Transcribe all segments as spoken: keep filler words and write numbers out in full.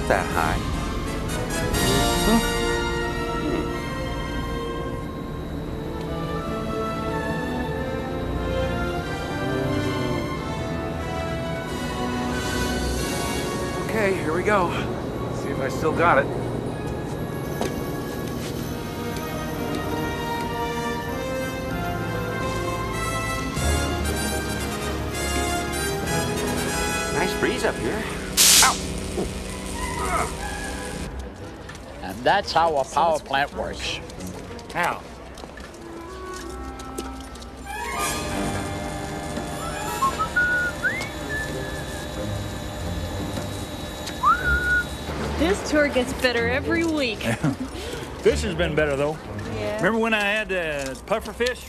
not that high. Huh? Hmm. Okay, here we go. Let's see if I still got it. Nice breeze up here. Ow! And that's how a power plant works. How? This tour gets better every week. This has been better, though. Yeah. Remember when I had uh, pufferfish?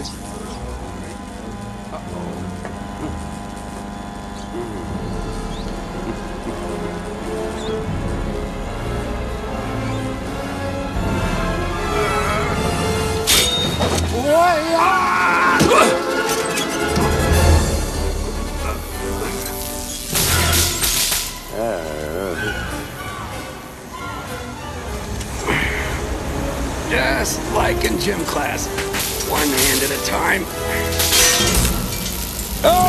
Just like in gym class, one hand at a time. Oh!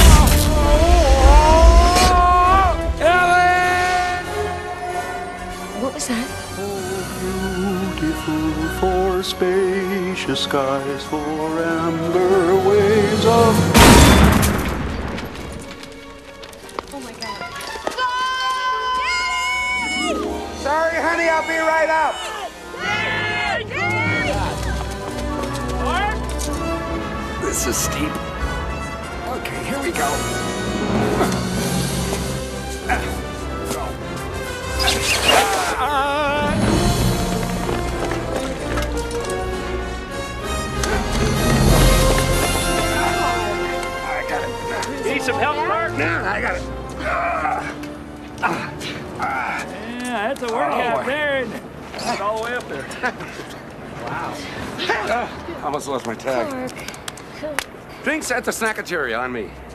Ellen! What was that? Oh, beautiful for spacious skies, for amber waves of... Oh my God. Sorry, honey, I'll be right up. This is steep. Okay, here we go. I got it. Need some help, Mark? No, I got it. Yeah, that's a workout Oh, there. And it's all the way up there. Wow. Almost lost my tag. Drinks at the snackateria on me.